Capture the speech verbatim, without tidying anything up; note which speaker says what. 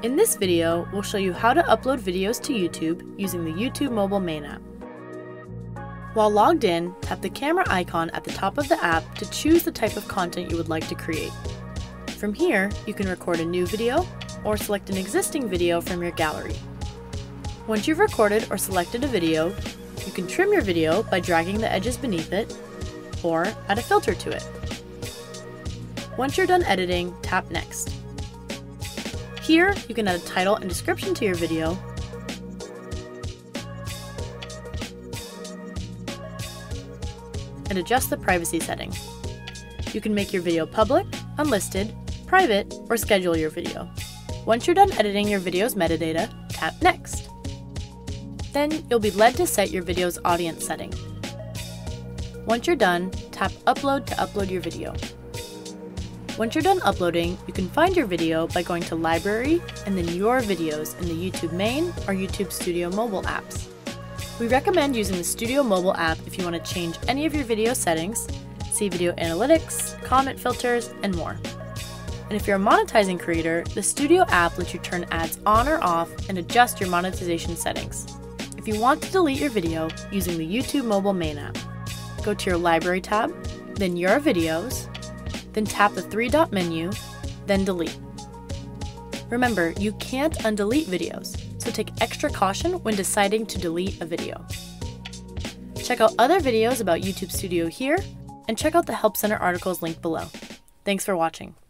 Speaker 1: In this video, we'll show you how to upload videos to YouTube using the YouTube mobile main app. While logged in, tap the camera icon at the top of the app to choose the type of content you would like to create. From here, you can record a new video or select an existing video from your gallery. Once you've recorded or selected a video, you can trim your video by dragging the edges beneath it or add a filter to it. Once you're done editing, tap Next. Here, you can add a title and description to your video, and adjust the privacy setting. You can make your video public, unlisted, private, or schedule your video. Once you're done editing your video's metadata, tap Next. Then you'll be led to set your video's audience setting. Once you're done, tap Upload to upload your video. Once you're done uploading, you can find your video by going to Library and then Your Videos in the YouTube Main or YouTube Studio mobile apps. We recommend using the Studio mobile app if you want to change any of your video settings, see video analytics, comment filters, and more. And if you're a monetizing creator, the Studio app lets you turn ads on or off and adjust your monetization settings. If you want to delete your video using the YouTube mobile main app, go to your Library tab, then Your Videos, then tap the three-dot menu, then Delete. Remember, you can't undelete videos, so take extra caution when deciding to delete a video. Check out other videos about YouTube Studio here, and check out the Help Center articles linked below. Thanks for watching.